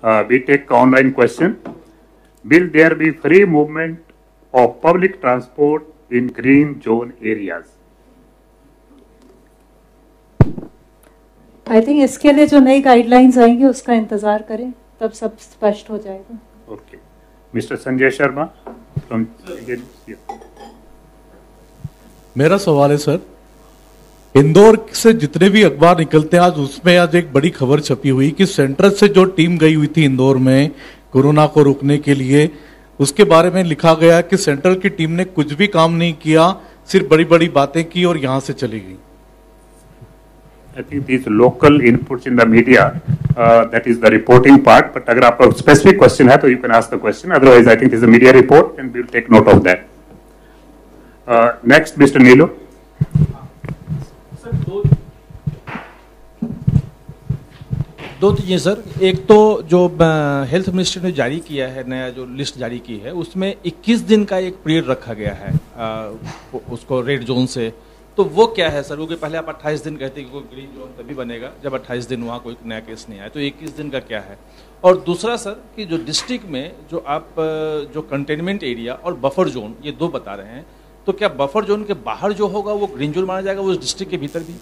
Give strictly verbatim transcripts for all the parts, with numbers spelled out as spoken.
Uh, we take online question. Will there be free movement of public transport in green zone areas? I think इसके लिए जो नई guidelines आएंगी उसका इंतजार करें, तब सब स्पष्ट हो जाएगा. Okay, mister Sanjay Sharma from. मेरा सवाल है सर, इंदौर से जितने भी अखबार निकलते हैं आज उसमें आज एक बड़ी खबर छपी हुई कि सेंट्रल से जो टीम गई हुई थी इंदौर में कोरोना को रोकने के लिए, उसके बारे में लिखा गया कि सेंट्रल की टीम ने कुछ भी काम नहीं किया, सिर्फ बड़ी बड़ी बातें की और यहां से चली गई. I think these local inputs in the media, uh, that is the reporting part. But अगर आपका specific question है तो you can ask the question. Otherwise, I think this is a media report and we will take note of that. Uh, next, Mister Neelu. Sir दो दो चीजें sir. एक तो जो हेल्थ मिनिस्ट्री ने जारी किया है, नया जो लिस्ट जारी की है, उसमें इक्कीस दिन का एक पीरियड रखा गया है आ, उसको रेड जोन से. तो वो क्या है सर? क्योंकि पहले आप अट्ठाईस दिन कहते हैं कि ग्रीन जोन तभी बनेगा जब अट्ठाईस दिन वहाँ कोई नया केस नहीं आया. तो इक्कीस दिन का क्या है? और दूसरा सर कि जो डिस्ट्रिक्ट में जो आप जो कंटेनमेंट एरिया और बफर जोन ये दो बता रहे हैं, तो क्या बफर जोन के बाहर जो होगा वो ग्रीन जोन माना जाएगा, वो डिस्ट्रिक्ट के भीतर भी?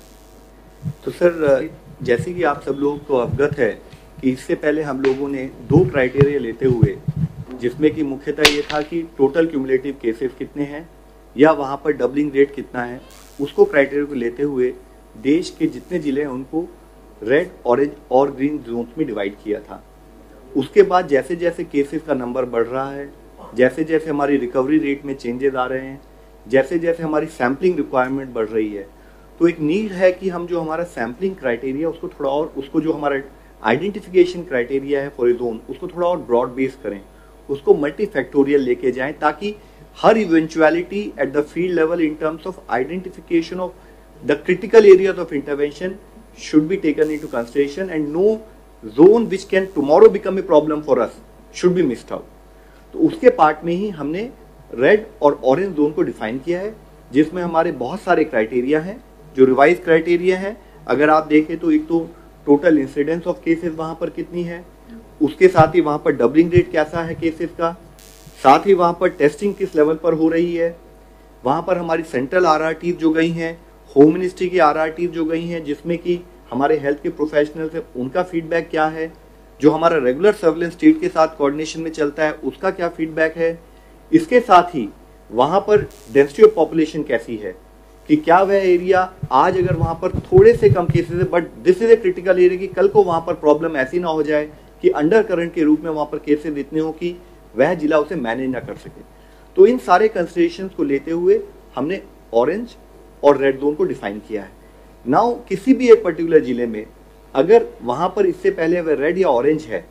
तो सर जैसे कि आप सब लोगों को अवगत है कि इससे पहले हम लोगों ने दो क्राइटेरिया लेते हुए, जिसमें कि मुख्यतः ये था कि टोटल क्यूमुलेटिव केसेस कितने हैं या वहाँ पर डबलिंग रेट कितना है, उसको क्राइटेरिया को लेते हुए देश के जितने जिले हैं उनको रेड, ऑरेंज और ग्रीन जोन्स में डिवाइड किया था. उसके बाद जैसे जैसे केसेस का नंबर बढ़ रहा है, जैसे जैसे हमारी रिकवरी रेट में चेंजेस आ रहे हैं, जैसे जैसे हमारी सैम्पलिंग रिक्वायरमेंट बढ़ रही है, तो एक नीड है कि हम जो हमारा सैम्पलिंग क्राइटेरिया उसको थोड़ा और, उसको जो हमारा आइडेंटिफिकेशन क्राइटेरिया है फॉर ए जोन, उसको थोड़ा और ब्रॉड बेस करें, उसको मल्टी फैक्टोरियल लेके जाएं, ताकि हर eventuality at the field level in terms of identification of the critical areas of intervention should be taken into consideration and no zone which can tomorrow become a problem for us should be missed out. तो उसके part में ही हमने red और orange zone को define किया है, जिसमें हमारे बहुत सारे क्राइटेरिया हैं जो रिवाइज क्राइटेरिया हैं. अगर आप देखें तो एक तो टोटल इंसिडेंस ऑफ केसेस वहां पर कितनी है, उसके साथ ही वहां पर डबलिंग रेट कैसा है केसेस का, साथ ही वहां पर टेस्टिंग किस लेवल पर हो रही है, वहां पर हमारी सेंट्रल आरआरटी जो गई हैं, होम मिनिस्ट्री की आरआरटी जो गई हैं, जिसमें कि हमारे हेल्थ के प्रोफेशनल्स हैं उनका फीडबैक क्या है, जो हमारा रेगुलर सर्विलेंस स्टेट के साथ कोऑर्डिनेशन में चलता है उसका क्या फीडबैक है. इसके साथ ही वहां पर डेंसिटी ऑफ पॉपुलेशन कैसी है, कि क्या वह एरिया आज अगर वहां पर थोड़े से कम केसेस है but this is a critical area, कि कल को वहां पर प्रॉब्लम ऐसी ना हो जाए कि अंडर करंट के रूप में वहां पर केसेस इतने हो कि वह जिला उसे मैनेज ना कर सके. तो इन सारे कंसिडरेशंस को लेते हुए हमने ऑरेंज और रेड जोन को डिफाइन किया है. नाउ किसी भी एक पर्टिकुलर जिले में अगर वहां पर इससे पहले वह रेड या ऑरेंज है,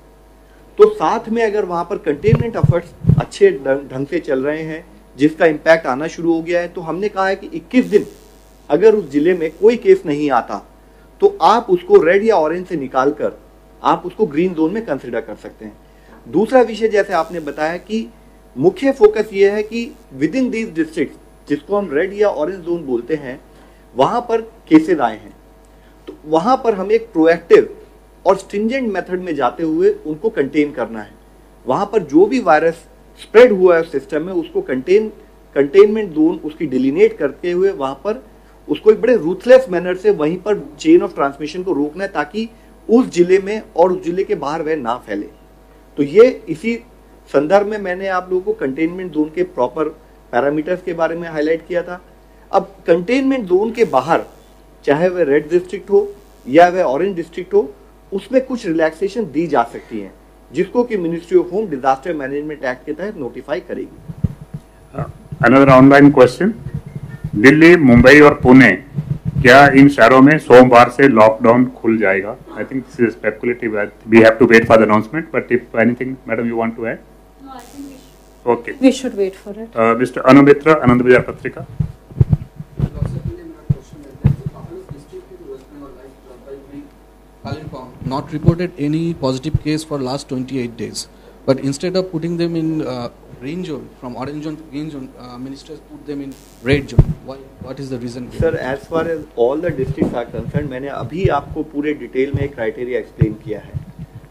तो साथ में अगर वहां पर कंटेनमेंट एफर्ट्स अच्छे ढंग से चल रहे हैं, जिसका इम्पैक्ट आना शुरू हो गया है, तो हमने कहा है कि इक्कीस दिन अगर उस जिले में कोई केस नहीं आता तो आप उसको रेड या ऑरेंज से निकाल कर आप उसको ग्रीन जोन में कंसिडर कर सकते हैं. दूसरा विषय जैसे आपने बताया कि मुख्य फोकस ये है कि विद इन दीज डिस्ट्रिक्ट, जिसको हम रेड या ऑरेंज जोन बोलते हैं, वहां पर केसेस आए हैं, तो वहां पर हमें एक प्रोएक्टिव और स्ट्रिंजेंट मेथड में जाते हुए उनको कंटेन करना है. वहां पर जो भी वायरस स्प्रेड हुआ है सिस्टम में उसको कंटेन कंटेनमेंट जोन उसकी डिलीनेट करते हुए वहां पर उसको एक बड़े रूथलेस मैनर से वहीं पर चेन ऑफ ट्रांसमिशन को रोकना है, ताकि उस जिले में और उस जिले के बाहर वह ना फैले. तो ये इसी संदर्भ में मैंने आप लोगों को कंटेनमेंट जोन के प्रॉपर पैरामीटर्स के बारे में हाईलाइट किया था. अब कंटेनमेंट जोन के बाहर चाहे वह रेड डिस्ट्रिक्ट हो या वह ऑरेंज डिस्ट्रिक्ट हो, उसमें कुछ रिलैक्सेशन दी जा सकती है, जिसको कि ministry of home disaster management act के तहत नोटिफाई करेगी. Another online question, Delhi, Mumbai और पुणे, क्या इन शहरों में सोमवार से लॉकडाउन खुल जाएगा? I think this is speculative, we have to wait for the announcement, but if anything madam you want to add? No, I think we should okay, we should wait for it. Mister Anu Mitra, Anand Bazar Patrika. Not reported any positive case for last twenty-eight days, but instead of putting them in uh, green zone, from orange zone to green zone, uh, ministers put them in red zone. Why? What is the reason? Sir, as far as all the districts are concerned, मैंने अभी आपको पूरे detail में criteria explain किया है.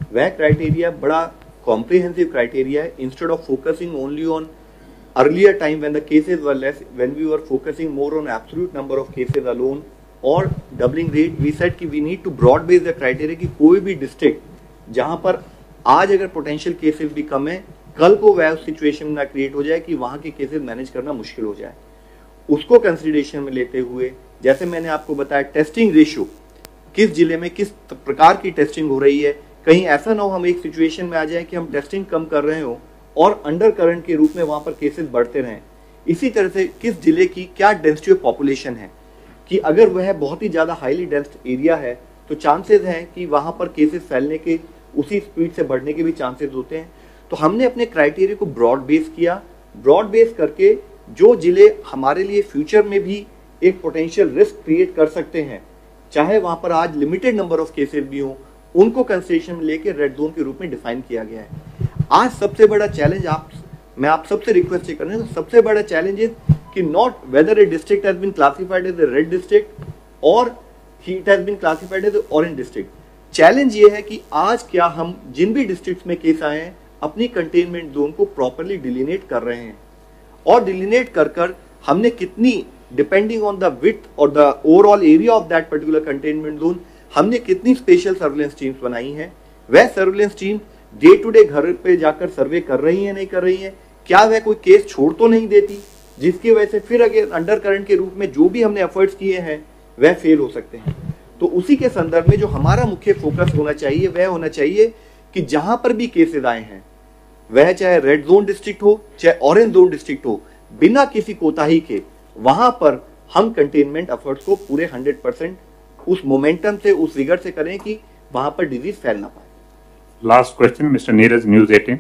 वह criteria बड़ा comprehensive criteria है. Instead of focusing only on earlier time when the cases were less, when we were focusing more on absolute number of cases alone or doubling rate, we said कि we need to broad base the criteria कि कोई भी district जहां पर आज अगर potential cases भी कम है, कल को वह सिचुएशन ना क्रिएट हो जाए कि वहां के केसेस मैनेज करना मुश्किल हो जाए. उसको कंसिडरेशन में लेते हुए, जैसे मैंने आपको बताया, टेस्टिंग रेशियो किस जिले में किस प्रकार की टेस्टिंग हो रही है. कहीं ऐसा ना हो हम एक सिचुएशन में आ जाए कि हम टेस्टिंग कम कर रहे हो और अंडर करंट के रूप में वहां पर केसेस बढ़ते रहें. इसी तरह से किस जिले की क्या डेंसिटी ऑफ पॉपुलेशन है, कि अगर वह बहुत ही ज्यादा हाईली डेंस एरिया है तो चांसेस हैं कि वहां पर केसेस फैलने के उसी स्पीड से बढ़ने के भी चांसेस होते हैं. तो हमने अपने क्राइटेरिया को ब्रॉड बेस किया. ब्रॉड बेस करके जो जिले हमारे लिए फ्यूचर में भी एक पोटेंशियल रिस्क क्रिएट कर सकते हैं, चाहे वहां पर आज लिमिटेड नंबर ऑफ केसेस भी हों, उनको कंसिडरेशन में लेकर रेड जोन के रूप में डिफाइन किया गया है. आज सबसे बड़ा चैलेंज आप मैं आप सबसे रिक्वेस्ट कर रहे हैं, सबसे बड़ा चैलेंज है कि not whether a district has been classified as a red district और it has been classified as a orange district. Challenge ये है कि आज क्या हम जिन भी डिस्ट्रिक्ट्स में केस आए हैं अपनी कंटेनमेंट जोन को प्रॉपर्ली डिलिनेट कर रहे हैं, और डिलिनेट कर कर हमने कितनी, डिपेंडिंग ऑन द विड्थ और the overall area of that particular containment zone, हमने कितनी स्पेशल सर्विलेंस टीम्स बनाई हैं. वह surveillance team day to day घर पे जाकर सर्वे कर रही है, नहीं कर रही है, क्या वह कोई केस छोड़ तो नहीं देती, जिसकी वजह से फिर अगर अंडर करंट के रूप में जो भी हमने एफर्ट्स किए हैं वह फेल हो सकते हैं. तो उसी के संदर्भ में जो हमारा मुख्य फोकस होना चाहिए वह होना चाहिए कि जहां पर भी केसेस आए हैं, वह चाहे रेड जोन डिस्ट्रिक्ट हो चाहे ऑरेंज जोन डिस्ट्रिक्ट हो, बिना किसी कोताही के वहां पर हम कंटेनमेंट एफर्ट्स को पूरे हंड्रेड परसेंट उस मोमेंटम से, उस रिगर से करें कि वहां पर डिजीज फैल ना पाए. Last question, Mister Neeraj, News eighteen.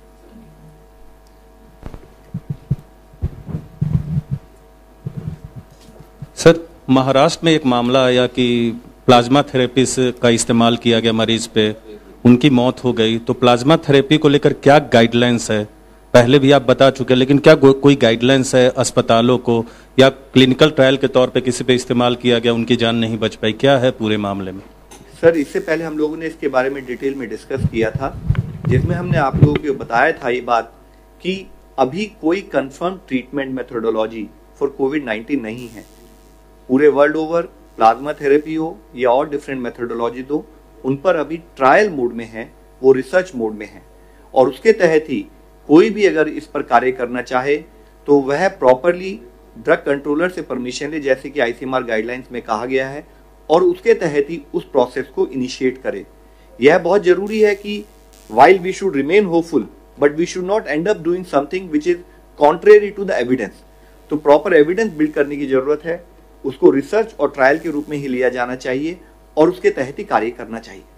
सर, महाराष्ट्र में एक मामला आया कि प्लाज्मा थेरेपी का इस्तेमाल किया गया मरीज पे, उनकी मौत हो गई. तो प्लाज्मा थेरेपी को लेकर क्या गाइडलाइंस है? पहले भी आप बता चुके हैं, लेकिन क्या कोई गाइडलाइंस है अस्पतालों को, या क्लिनिकल ट्रायल के तौर पे किसी पे इस्तेमाल किया गया, उनकी जान नहीं बच पाई, क्या है पूरे मामले में? सर, इससे पहले हम लोगों ने इसके बारे में डिटेल में डिस्कस किया था, जिसमें हमने आप लोगों को बताया था ये बात कि अभी कोई confirm treatment methodology for COVID nineteen नहीं है. पूरे वर्ल्ड ओवर प्लाज्मा थेरेपी हो या और डिफरेंट मेथोडोलॉजी हो, उन पर अभी ट्रायल मोड में है, वो रिसर्च मोड में है. और उसके तहत ही कोई भी अगर इस पर कार्य करना चाहे तो वह प्रॉपरली ड्रग कंट्रोलर से परमिशन ले, जैसे कि आईसीएमआर गाइडलाइंस में कहा गया है, और उसके तहत ही उस प्रोसेस को इनिशिएट करे. यह बहुत जरूरी है कि while we should remain hopeful, but we should not end up doing something which is contrary to the evidence. तो प्रॉपर एविडेंस बिल्ड करने की जरूरत है, उसको रिसर्च और ट्रायल के रूप में ही लिया जाना चाहिए और उसके तहत ही कार्य करना चाहिए.